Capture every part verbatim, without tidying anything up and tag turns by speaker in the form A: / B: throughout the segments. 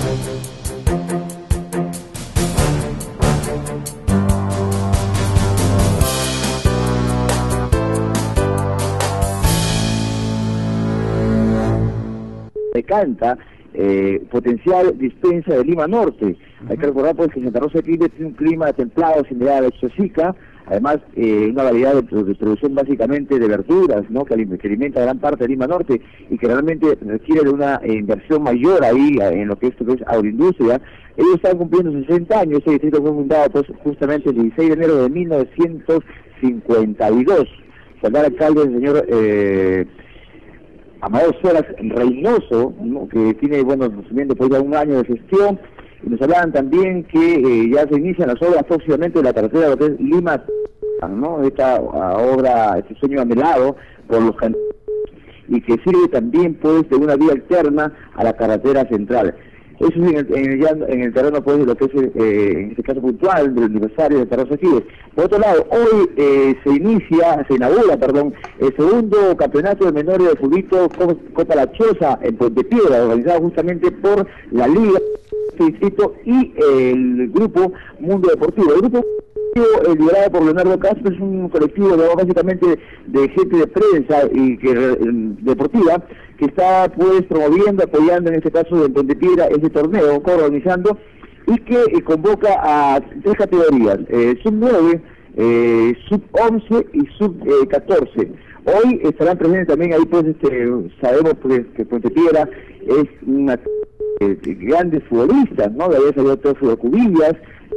A: Canta, eh, potencial dispensa de Lima Norte. Uh-huh. Hay que recordar pues que Santa Rosa de Quibes tiene un clima templado similar a la Chosica, además eh, una variedad de, de producción básicamente de verduras, ¿no? que, que alimenta gran parte de Lima Norte y que realmente requiere de una eh, inversión mayor ahí en lo que esto es agroindustria. Ellos están cumpliendo sesenta años. Este distrito fue fundado pues justamente el dieciséis de enero de mil novecientos cincuenta y dos. El alcalde, el señor eh, Amador Suárez Reynoso, ¿no? que tiene, bueno, consumiendo pues ya un año de gestión, y nos hablaban también que eh, ya se inician las obras próximamente de la carretera, lo que es Lima, ¿no? Esta uh, obra, este sueño anhelado por los candidatos, y que sirve también pues de una vía alterna a la carretera central. Eso es en el, en el, ya en el terreno pues de lo que es eh, en este caso puntual del aniversario de Santa Rosa de Quibes. Por otro lado, hoy eh, se inicia, se inaugura, perdón, el segundo campeonato de menores de fútbol Copa La Choza en Puente Piedra, organizado justamente por la Liga Distrito y el grupo Mundo Deportivo. El grupo eh, liderado por Leonardo Castro es un colectivo de, básicamente de gente de prensa y que eh, deportiva que está pues promoviendo, apoyando en este caso en Puente Piedra ese torneo, organizando, y que eh, convoca a tres categorías, eh, sub nueve, eh, sub once y sub catorce. Hoy estarán presentes también ahí pues este, sabemos pues, que Puente Piedra es una eh, grandes futbolistas, ¿no? De ahí salió todo Fútbol Cubillas,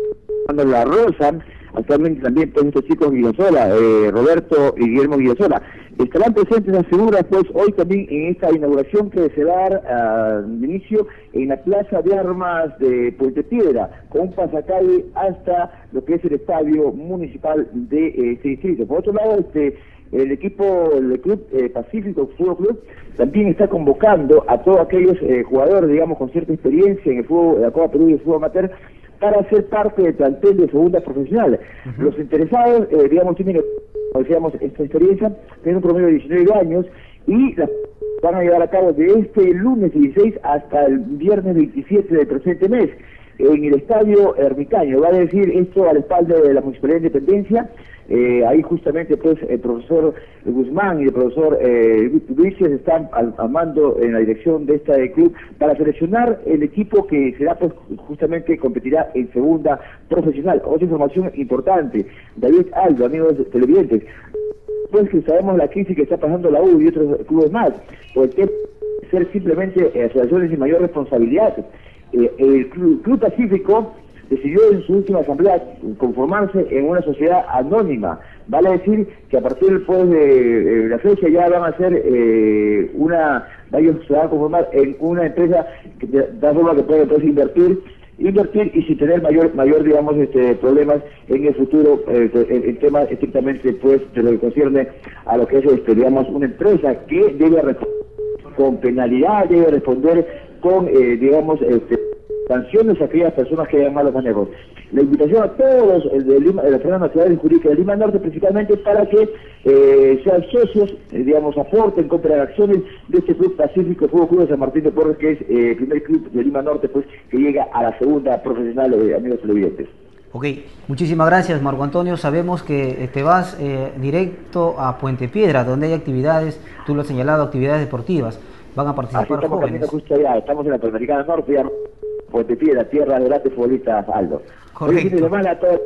A: La Rosa, actualmente también pues estos chicos Guillosola, eh, Roberto y Guillermo Guillosola. Estarán presentes las figuras pues hoy también en esta inauguración que se va a dar uh, inicio en la Plaza de Armas de Puente Piedra, con un pasacalle hasta lo que es el estadio municipal de eh, este distrito. Por otro lado, este el equipo, el Club eh, Pacífico Fútbol Club, también está convocando a todos aquellos eh, jugadores, digamos, con cierta experiencia en el fútbol, en la Copa Perú y el fútbol amateur, para ser parte del plantel de segunda profesional. Uh-huh. Los interesados, eh, digamos, tienen, como decíamos, esta experiencia, tienen un promedio de diecinueve años y la van a llevar a cabo de este lunes dieciséis hasta el viernes veintisiete del presente mes en el Estadio Ermitaño. Va a decir esto a la espalda de la Municipalidad de Independencia. Eh, ahí justamente pues el profesor Guzmán y el profesor eh, Luis están al, al mando en la dirección de este club para seleccionar el equipo que será pues justamente competirá en segunda profesional. Otra información importante, David Aldo, amigos televidentes, pues que sabemos la crisis que está pasando la U y otros clubes más, por el tema de ser simplemente eh, asociaciones sin mayor responsabilidad. Eh, el Club, Club Pacífico decidió en su última asamblea conformarse en una sociedad anónima. Vale decir que a partir pues, de, de la fecha ya van a ser eh, una, ellos se van a conformar en una empresa que da forma que puede pues, invertir, invertir y sin tener mayor, mayor digamos, este, problemas en el futuro, eh, en, en temas estrictamente pues de lo que concierne a lo que es este, digamos, una empresa que debe responder con penalidad, debe responder con, eh, digamos, este, sanciones a aquellas personas que hagan malos manejos. La invitación a todos el de, Lima, de la Federación Nacional Jurídica de Lima Norte, principalmente para que eh, sean socios, eh, digamos, aporten, compren acciones de este Club Pacífico Fútbol Club de San Martín de Porres, que es eh, el primer club de Lima Norte, pues, que llega a la segunda profesional, eh, amigos televidentes.
B: Ok, muchísimas gracias, Marco Antonio. Sabemos que te vas eh, directo a Puente Piedra, donde hay actividades, tú lo has señalado, actividades deportivas. Van a participar
A: Así estamos
B: jóvenes.
A: Justo allá, estamos en la Panamericana Norte, ya Puente Piedra, tierra de grandes futbolistas, Aldo.
B: Correcto.
A: Hoy fin de semana a todos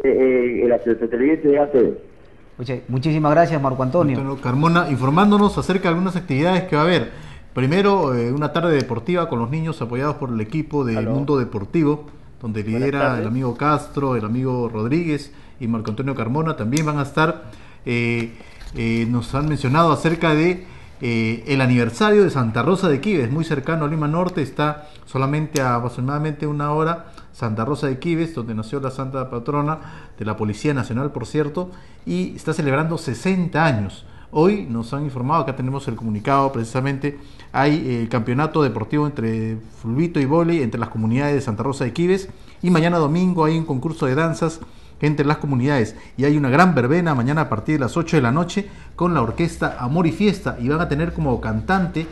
A: eh, el televidente de A T V.
B: Oye, muchísimas gracias, Marco Antonio.
C: Antonio Carmona, informándonos acerca de algunas actividades que va a haber. Primero, eh, una tarde deportiva con los niños apoyados por el equipo de
A: Aló.
C: Mundo Deportivo, donde lidera el amigo Castro, el amigo Rodríguez y Marco Antonio Carmona. También van a estar, eh, eh, nos han mencionado acerca de eh, el aniversario de Santa Rosa de Quibes, muy cercano a Lima Norte, está solamente a aproximadamente una hora, Santa Rosa de Quibes, donde nació la santa patrona de la Policía Nacional, por cierto, y está celebrando sesenta años. Hoy nos han informado, acá tenemos el comunicado, precisamente hay el eh, campeonato deportivo entre fulbito y vóley entre las comunidades de Santa Rosa de Quibes, y mañana domingo hay un concurso de danzas entre las comunidades, y hay una gran verbena mañana a partir de las ocho de la noche con la orquesta Amor y Fiesta, y van a tener como cantante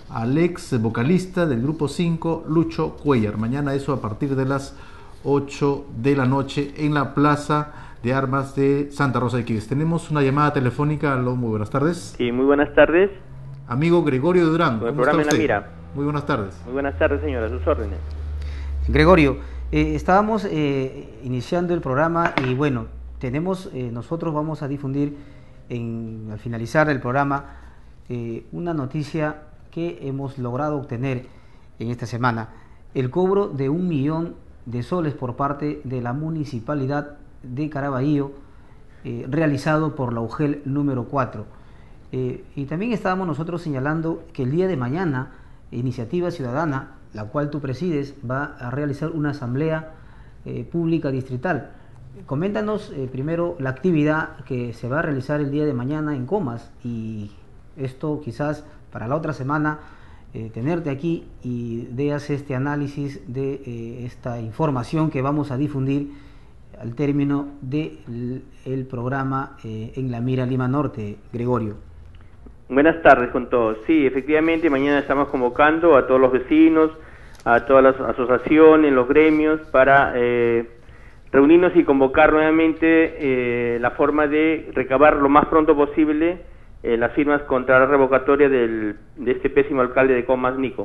C: al ex vocalista del grupo cinco, Lucho Cuellar. Mañana eso a partir de las ocho de la noche en la Plaza de Armas de Santa Rosa de Iquiques. Tenemos una llamada telefónica. Aló, muy buenas tardes.
D: Sí, muy buenas tardes.
C: Amigo Gregorio Durán.
D: Con el programa En la Mira.
C: Muy buenas tardes.
D: Muy buenas tardes, señora, a sus órdenes.
B: Gregorio, eh, estábamos eh, iniciando el programa y bueno, tenemos, eh, nosotros vamos a difundir en, al finalizar el programa eh, una noticia que hemos logrado obtener en esta semana: el cobro de un millón de soles por parte de la municipalidad de Caraballo, eh, realizado por la U G E L número cuatro. Eh, y también estábamos nosotros señalando que el día de mañana Iniciativa Ciudadana, la cual tú presides, va a realizar una asamblea eh, pública distrital. Coméntanos eh, primero la actividad que se va a realizar el día de mañana en Comas, y esto quizás para la otra semana eh, tenerte aquí y veas este análisis de eh, esta información que vamos a difundir al término del el programa eh, En la Mira Lima Norte, Gregorio.
D: Buenas tardes con todos. Sí, efectivamente, mañana estamos convocando a todos los vecinos, a todas las asociaciones, los gremios, para eh, reunirnos y convocar nuevamente eh, la forma de recabar lo más pronto posible eh, las firmas contra la revocatoria del, de este pésimo alcalde de Comas, Nico.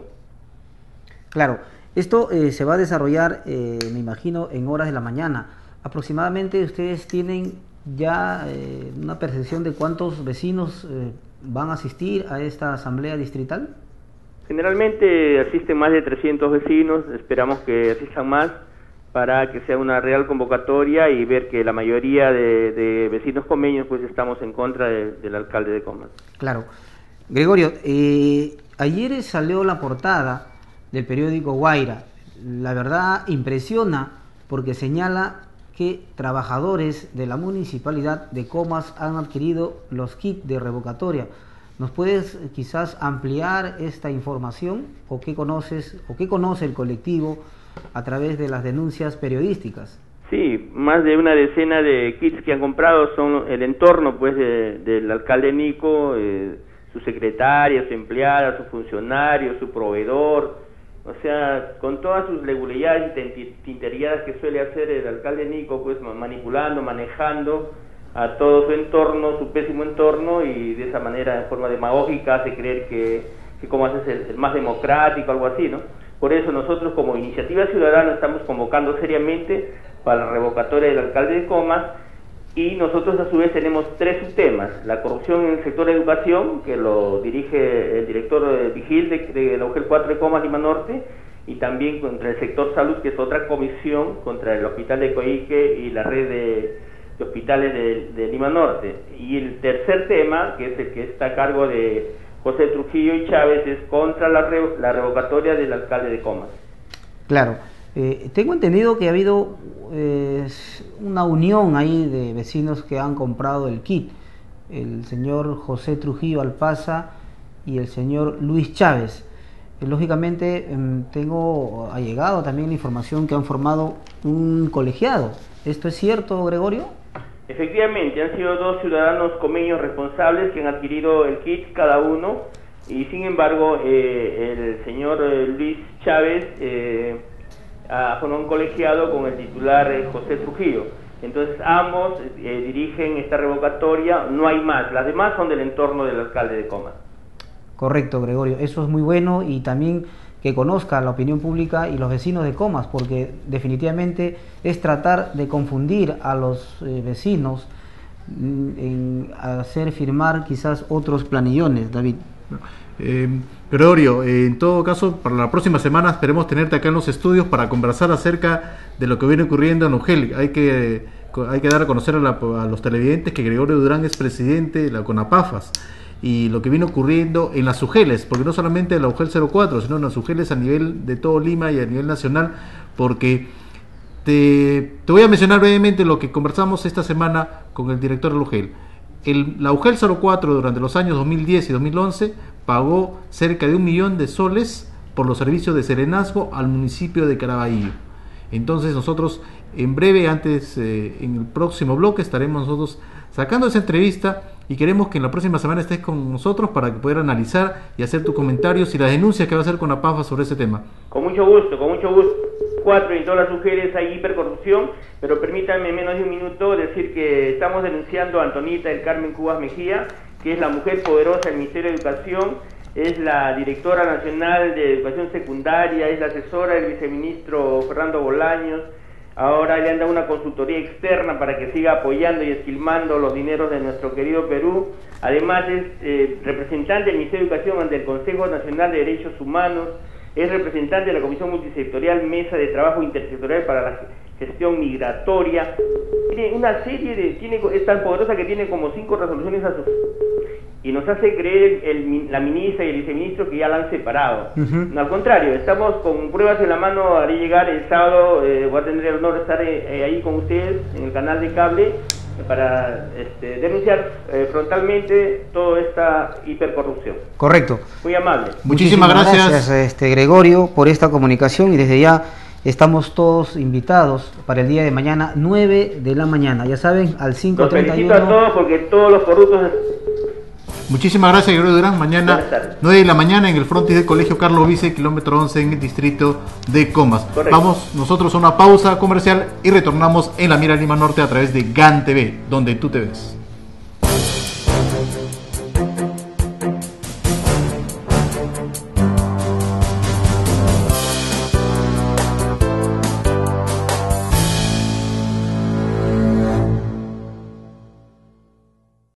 B: Claro, esto eh, se va a desarrollar, eh, me imagino, en horas de la mañana. Aproximadamente ustedes tienen ya eh, una percepción de cuántos vecinos eh, van a asistir a esta asamblea distrital.
D: Generalmente asisten más de trescientos vecinos, esperamos que asistan más para que sea una real convocatoria y ver que la mayoría de, de vecinos comeños pues estamos en contra de, del alcalde de Comas.
B: Claro. Gregorio, eh, ayer salió la portada del periódico Guaira. La verdad impresiona porque señala que trabajadores de la municipalidad de Comas han adquirido los kits de revocatoria. ¿Nos puedes quizás ampliar esta información o qué conoces o qué conoce el colectivo a través de las denuncias periodísticas?
D: Sí, más de una decena de kits que han comprado son el entorno pues de, del alcalde Nico, eh, su secretaria, su empleada, su funcionario, su proveedor, o sea, con todas sus leguleyades y tinterías que suele hacer el alcalde Nico, pues manipulando, manejando a todo su entorno, su pésimo entorno, y de esa manera, de forma demagógica, hace creer que, que como hace el, el más democrático, algo así, ¿no? Por eso nosotros como Iniciativa Ciudadana estamos convocando seriamente para la revocatoria del alcalde de Comas, y nosotros a su vez tenemos tres subtemas: la corrupción en el sector de educación, que lo dirige el director de Vigil de, de la U G E L cuatro de Comas, Lima Norte, y también contra el sector salud, que es otra comisión contra el hospital de Coique y la red de, de hospitales de, de Lima Norte. Y el tercer tema, que es el que está a cargo de José Trujillo y Chávez, es contra la, re, la revocatoria del alcalde de Comas.
B: Claro. Eh, tengo entendido que ha habido eh, una unión ahí de vecinos que han comprado el kit, el señor José Trujillo Alpaza y el señor Luis Chávez. Eh, lógicamente eh, tengo ha llegado también la información que han formado un colegiado. ¿Esto es cierto, Gregorio?
D: Efectivamente, han sido dos ciudadanos comeños responsables que han adquirido el kit cada uno, y sin embargo eh, el señor eh, Luis Chávez eh, a formar un colegiado con el titular eh, José Trujillo. Entonces ambos eh, dirigen esta revocatoria, no hay más, las demás son del entorno del alcalde de Comas.
B: Correcto, Gregorio, eso es muy bueno, y también que conozca la opinión pública y los vecinos de Comas, porque definitivamente es tratar de confundir a los eh, vecinos en hacer firmar quizás otros planillones, David.
C: Eh, Gregorio, eh, en todo caso, para la próxima semana esperemos tenerte acá en los estudios para conversar acerca de lo que viene ocurriendo en U G E L. Hay que, eh, hay que dar a conocer a, la, a los televidentes que Gregorio Durán es presidente de la CONAPAFAS y lo que viene ocurriendo en las U G E Ls, porque no solamente en la U G E L cero cuatro, sino en las U G E Ls a nivel de todo Lima y a nivel nacional, porque te, te voy a mencionar brevemente lo que conversamos esta semana con el director de la U G E L. El, la U G E L cero cuatro durante los años dos mil diez y dos mil once pagó cerca de un millón de soles por los servicios de serenazgo al municipio de Caraballo. Entonces nosotros en breve, antes eh, en el próximo bloque, estaremos nosotros sacando esa entrevista y queremos que en la próxima semana estés con nosotros para que puedas analizar y hacer tus comentarios y las denuncias que va a hacer CONAPAFA sobre ese tema.
D: Con mucho gusto, con mucho gusto. Cuatro, y en todas las mujeres hay hipercorrupción, pero permítanme en menos de un minuto decir que estamos denunciando a Antonita del Carmen Cubas Mejía, que es la mujer poderosa del Ministerio de Educación, es la directora nacional de Educación Secundaria, es la asesora del viceministro Fernando Bolaños. Ahora le han dado una consultoría externa para que siga apoyando y esquilmando los dineros de nuestro querido Perú. Además es eh, representante del Ministerio de Educación ante el Consejo Nacional de Derechos Humanos, es representante de la Comisión Multisectorial Mesa de Trabajo Intersectorial para la Gestión Migratoria. Tiene una serie de... tiene es tan poderosa que tiene como cinco resoluciones a su... y nos hace creer el, la ministra y el viceministro que ya la han separado. Uh-huh. No, al contrario, estamos con pruebas en la mano. Haré llegar el sábado, eh, voy a tener el honor de estar eh, ahí con ustedes en el canal de cable para este, denunciar eh, frontalmente toda esta hipercorrupción.
B: Correcto.
D: Muy amable.
C: Muchísimas, Muchísimas gracias,
B: gracias este, Gregorio, por esta comunicación, y desde ya estamos todos invitados para el día de mañana, nueve de la mañana, ya saben, al cinco treinta y uno.
D: Los felicito a todos porque todos los corruptos...
C: Muchísimas gracias, Gregorio Durán. Mañana nueve de la mañana en el frontis del Colegio Carlos Vice, kilómetro once, en el distrito de Comas. Correcto. Vamos nosotros a una pausa comercial y retornamos en la Mira Lima Norte a través de GAN T V, donde tú te ves.